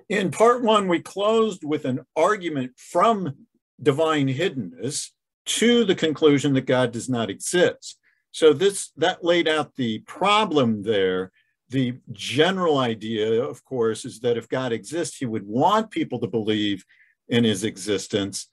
In part one, we closed with an argument from divine hiddenness to the conclusion that God does not exist. So that laid out the problem there. The general idea, of course, is that if God exists, he would want people to believe in his existence.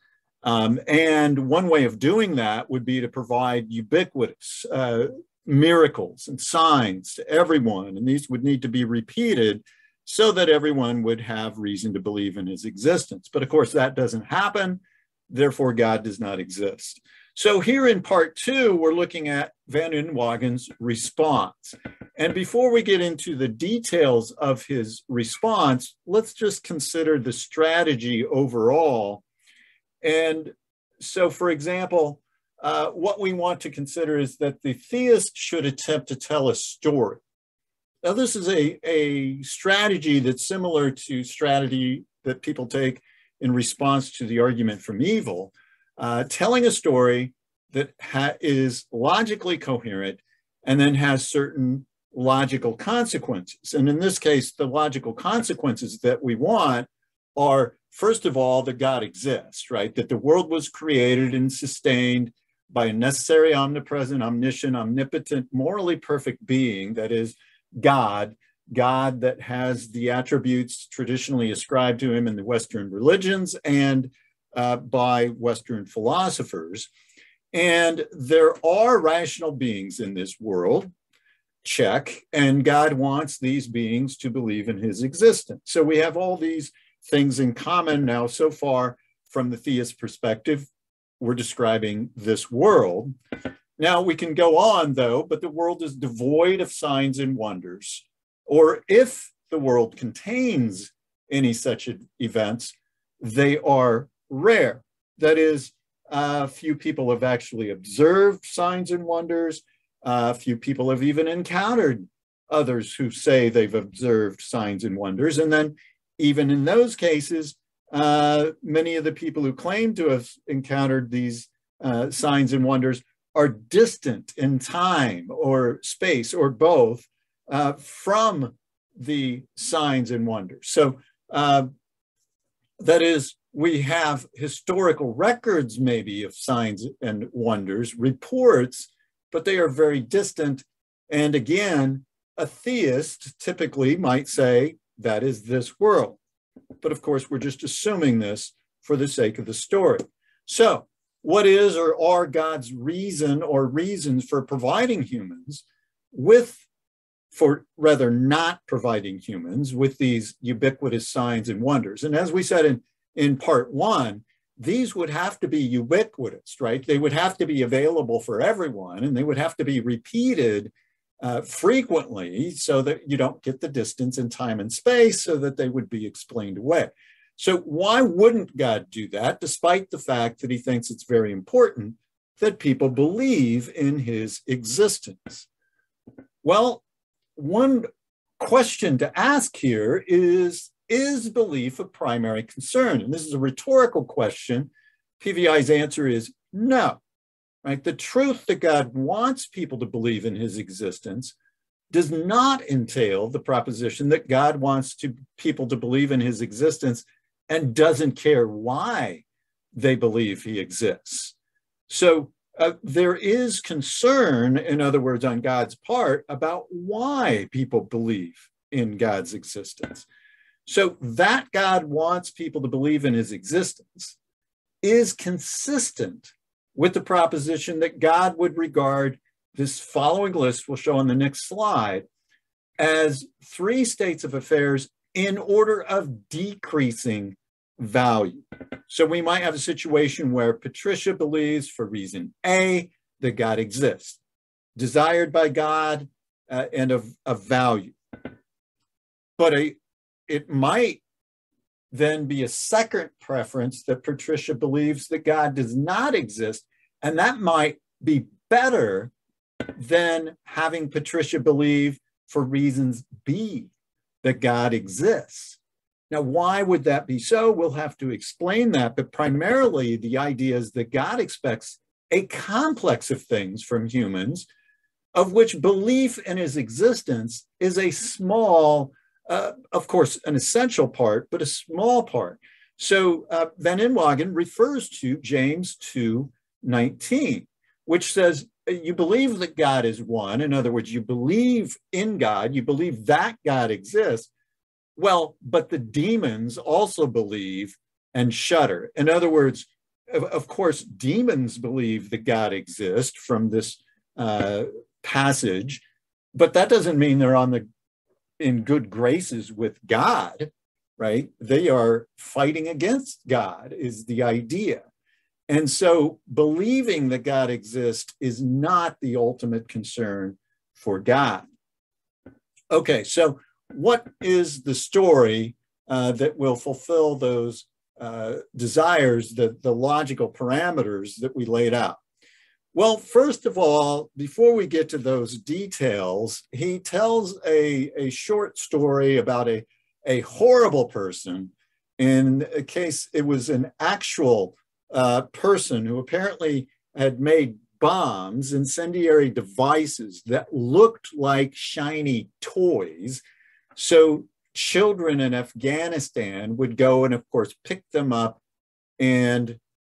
And one way of doing that would be to provide ubiquitous miracles and signs to everyone. And these would need to be repeated so that everyone would have reason to believe in his existence. But of course, that doesn't happen. Therefore, God does not exist. So here in part two, we're looking at Van Inwagen's response. And before we get into the details of his response, let's just consider the strategy overall. And so, for example, what we want to consider is that the theist should attempt to tell a story. Now, this is a strategy that's similar to strategy that people take in response to the argument from evil, telling a story that is logically coherent and then has certain logical consequences. And in this case, the logical consequences that we want are, first of all, that God exists, right? That the world was created and sustained by a necessary, omnipresent, omniscient, omnipotent, morally perfect being, that is God that has the attributes traditionally ascribed to him in the Western religions and by Western philosophers. And there are rational beings in this world, check, and God wants these beings to believe in his existence. So we have all these things in common now. So far, from the theist perspective, we're describing this world. Now we can go on, though, but the world is devoid of signs and wonders. Or if the world contains any such events, they are rare. That is, few people have actually observed signs and wonders. Few people have even encountered others who say they've observed signs and wonders. And then even in those cases, many of the people who claim to have encountered these signs and wonders are distant in time or space or both from the signs and wonders. So that is, we have historical records maybe of signs and wonders, reports, but they are very distant. And again, a theist typically might say that is this world. But of course, we're just assuming this for the sake of the story. So what is or are God's reason or reasons for providing humans for rather not providing humans with these ubiquitous signs and wonders? And as we said in part one, these would have to be ubiquitous, right? They would have to be available for everyone, and they would have to be repeated frequently so that you don't get the distance in time and space, so that they would be explained away. So why wouldn't God do that, despite the fact that he thinks it's very important that people believe in his existence? Well, one question to ask here is belief a primary concern? And this is a rhetorical question. PVI's answer is no, right? The truth that God wants people to believe in his existence does not entail the proposition that God wants people to believe in his existence and doesn't care why they believe he exists. So there is concern, in other words, on God's part about why people believe in God's existence. So that God wants people to believe in his existence is consistent with the proposition that God would regard this following list, we'll show on the next slide, as three states of affairs in order of decreasing value. So we might have a situation where Patricia believes, for reason A, that God exists, desired by God, and of value. But it might then be a second preference that Patricia believes that God does not exist, and that might be better than having Patricia believe, for reasons B, that God exists. Now, why would that be so? We'll have to explain that, but primarily the idea is that God expects a complex of things from humans, of which belief in his existence is a small of course, an essential part, but a small part. So Van Inwagen refers to James 2:19, which says, you believe that God is one. In other words, you believe in God, you believe that God exists. Well, but the demons also believe and shudder. In other words, of course, demons believe that God exists from this passage, but that doesn't mean they're in good graces with God, right? They are fighting against God, is the idea. And so believing that God exists is not the ultimate concern for God. Okay, so what is the story that will fulfill those desires, the logical parameters that we laid out? Well, first of all, before we get to those details, he tells a short story about a horrible person. In a case, it was an actual person who apparently had made bombs, incendiary devices that looked like shiny toys. So children in Afghanistan would go and, of course, pick them up and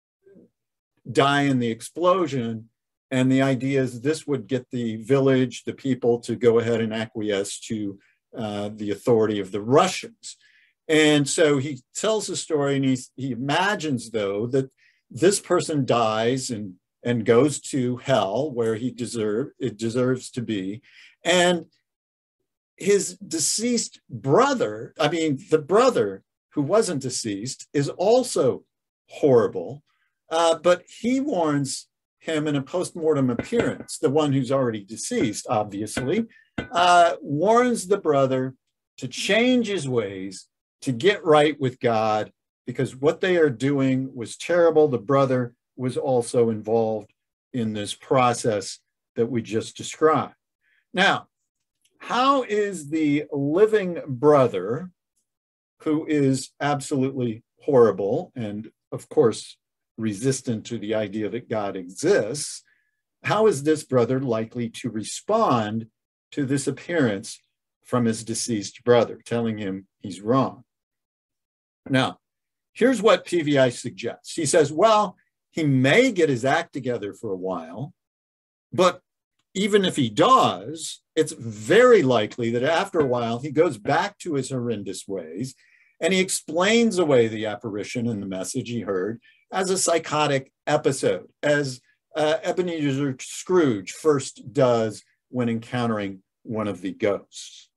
die in the explosion. And the idea is this would get the village, the people, to go ahead and acquiesce to the authority of the Russians. And so he tells the story, and he imagines, though, that this person dies and goes to hell where it deserves to be. And his deceased brother, the brother who wasn't deceased, is also horrible. But he warns him in a post-mortem appearance, the one who's already deceased, obviously, warns the brother to change his ways, to get right with God, because what they are doing was terrible. The brother was also involved in this process that we just described. Now, how is the living brother, who is absolutely horrible and, of course, resistant to the idea that God exists, how is this brother likely to respond to this appearance from his deceased brother, telling him he's wrong? Now, here's what PVI suggests. He says, well, he may get his act together for a while, but even if he does, it's very likely that after a while he goes back to his horrendous ways, and he explains away the apparition and the message he heard as a psychotic episode, as Ebenezer Scrooge first does when encountering one of the ghosts.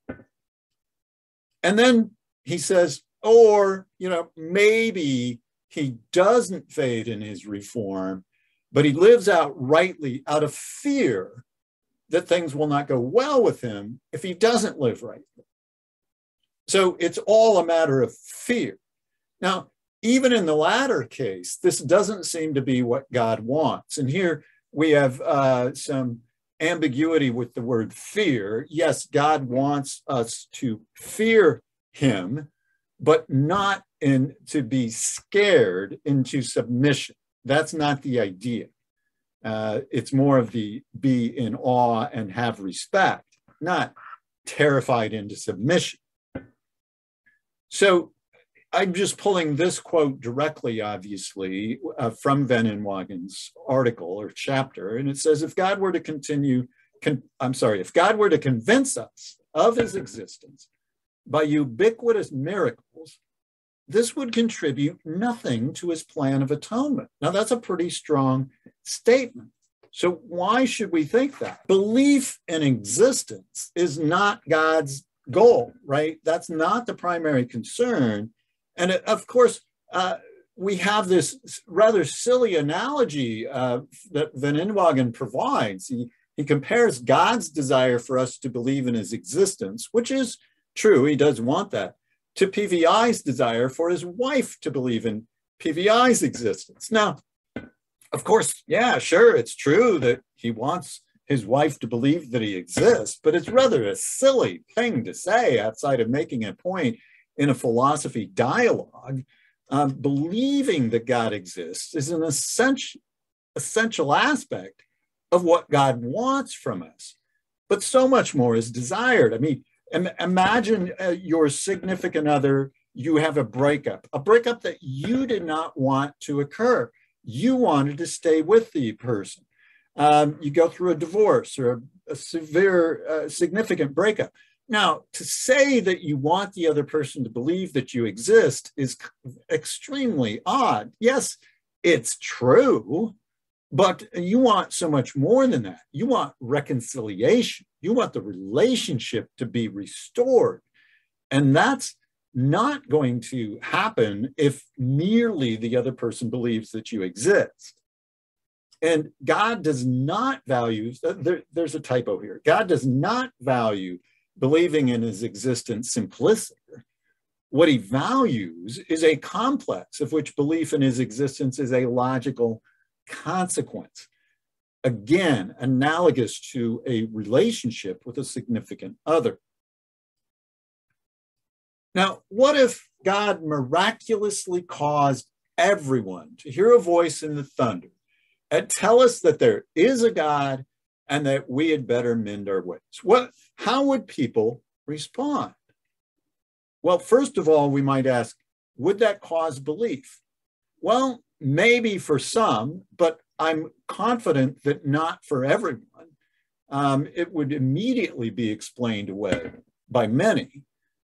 And then he says, or, maybe he doesn't fade in his reform, but he lives outrightly out of fear that things will not go well with him if he doesn't live rightly. So it's all a matter of fear. Now, even in the latter case, this doesn't seem to be what God wants. And here we have some ambiguity with the word fear. Yes, God wants us to fear him, but not to be scared into submission. That's not the idea. It's more of the be in awe and have respect, not terrified into submission. So I'm just pulling this quote directly, obviously, from Van Inwagen's article or chapter, and it says, if God were to convince us of his existence by ubiquitous miracles, this would contribute nothing to his plan of atonement. Now, that's a pretty strong statement. So why should we think that? Belief in existence is not God's goal, right? That's not the primary concern. And of course, we have this rather silly analogy that Van Inwagen provides. He compares God's desire for us to believe in his existence, which is true, he does want that, to PVI's desire for his wife to believe in PVI's existence. Now, of course, yeah, sure, it's true that he wants his wife to believe that he exists, but it's rather a silly thing to say outside of making a point in a philosophy dialogue. Believing that God exists is an essential aspect of what God wants from us, but so much more is desired. I mean, Imagine your significant other, you have a breakup that you did not want to occur. You wanted to stay with the person. You go through a divorce or a severe, significant breakup. Now, to say that you want the other person to believe that you exist is extremely odd. Yes, it's true, but you want so much more than that. You want reconciliation. You want the relationship to be restored. And that's not going to happen if merely the other person believes that you exist. And God does not value, there's a typo here. God does not value believing in his existence simpliciter. What he values is a complex of which belief in his existence is a logical consequence. Again, analogous to a relationship with a significant other. Now, what if God miraculously caused everyone to hear a voice in the thunder and tell us that there is a God and that we had better mend our ways? How would people respond? Well, first of all, we might ask, would that cause belief? Well, maybe for some, but I'm confident that not for everyone. It would immediately be explained away by many.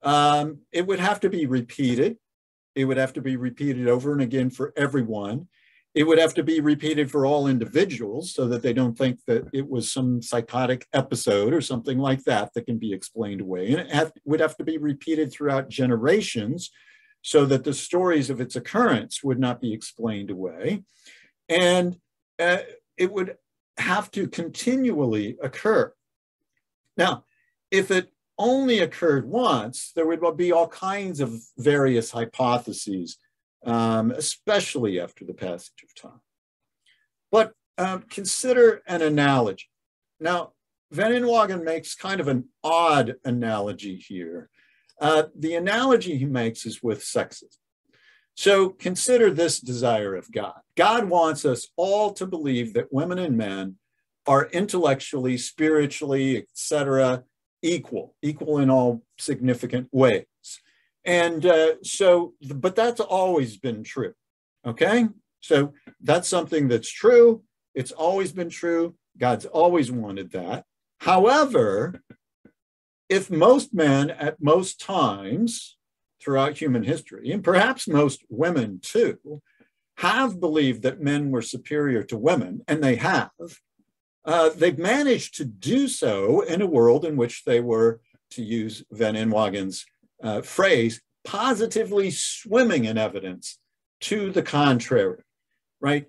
It would have to be repeated. It would have to be repeated over and again for everyone. It would have to be repeated for all individuals so that they don't think that it was some psychotic episode or something like that that can be explained away. And it would have to be repeated throughout generations so that the stories of its occurrence would not be explained away. And it would have to continually occur. Now, if it only occurred once, there would be all kinds of various hypotheses, especially after the passage of time. But consider an analogy. Now, Van Inwagen makes kind of an odd analogy here. The analogy he makes is with sexism. So consider this desire of God. God wants us all to believe that women and men are intellectually, spiritually, etc., equal in all significant ways. And but that's always been true, okay? So that's something that's true. It's always been true. God's always wanted that. However, if most men at most times throughout human history, and perhaps most women too, have believed that men were superior to women, and they have, they've managed to do so in a world in which they were, to use Van Inwagen's phrase, positively swimming in evidence to the contrary, right?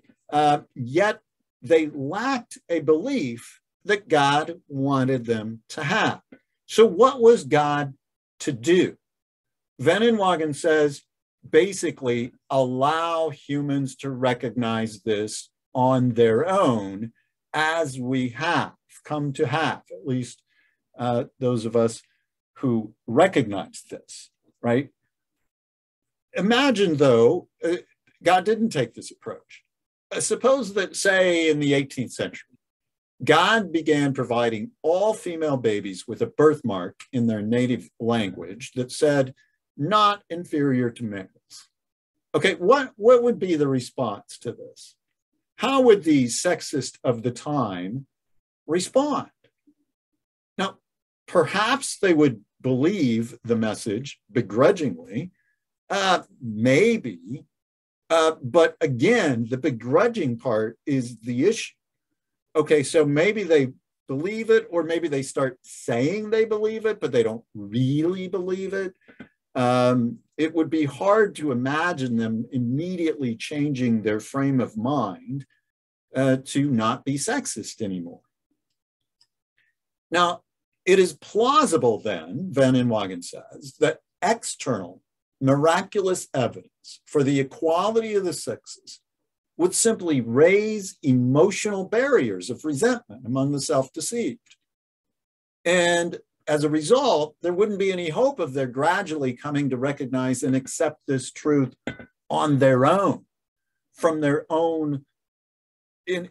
Yet they lacked a belief that God wanted them to have. So what was God to do? Van Inwagen says, basically, allow humans to recognize this on their own as we have come to have, at least those of us who recognize this, right? Imagine, though, God didn't take this approach. Suppose that, say, in the 18th century, God began providing all female babies with a birthmark in their native language that said, not inferior to males. Okay, what would be the response to this? How would the sexist of the time respond? Now, perhaps they would believe the message begrudgingly, maybe, but again, the begrudging part is the issue. Okay, so maybe they believe it, or maybe they start saying they believe it, but they don't really believe it. It would be hard to imagine them immediately changing their frame of mind to not be sexist anymore. Now, it is plausible then, Van Inwagen says, that external miraculous evidence for the equality of the sexes would simply raise emotional barriers of resentment among the self-deceived. And as a result, there wouldn't be any hope of their gradually coming to recognize and accept this truth on their own, from their own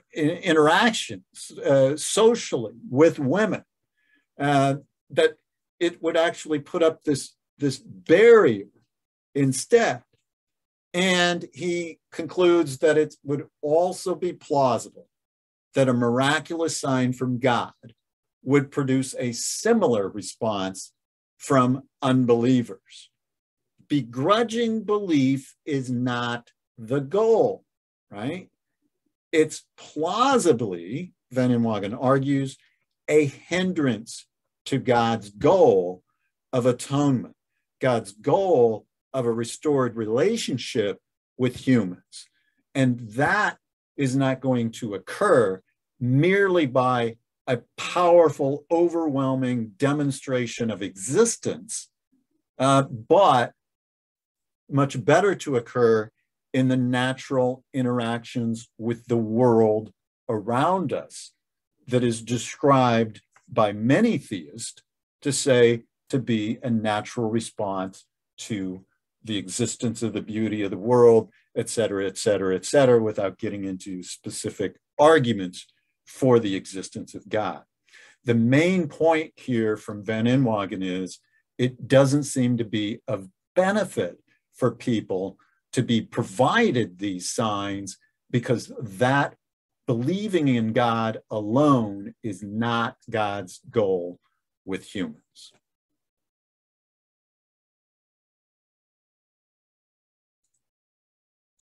interactions socially with women, that it would actually put up this barrier instead. And he concludes that it would also be plausible that a miraculous sign from God would produce a similar response from unbelievers. Begrudging belief is not the goal, right? It's plausibly, Van Inwagen argues, a hindrance to God's goal of atonement, God's goal of a restored relationship with humans. And that is not going to occur merely by a powerful, overwhelming demonstration of existence, but much better to occur in the natural interactions with the world around us that is described by many theists to be a natural response to the existence of the beauty of the world, et cetera, et cetera, et cetera, without getting into specific arguments for the existence of God. The main point here from Van Inwagen is it doesn't seem to be of benefit for people to be provided these signs, because that believing in God alone is not God's goal with humans.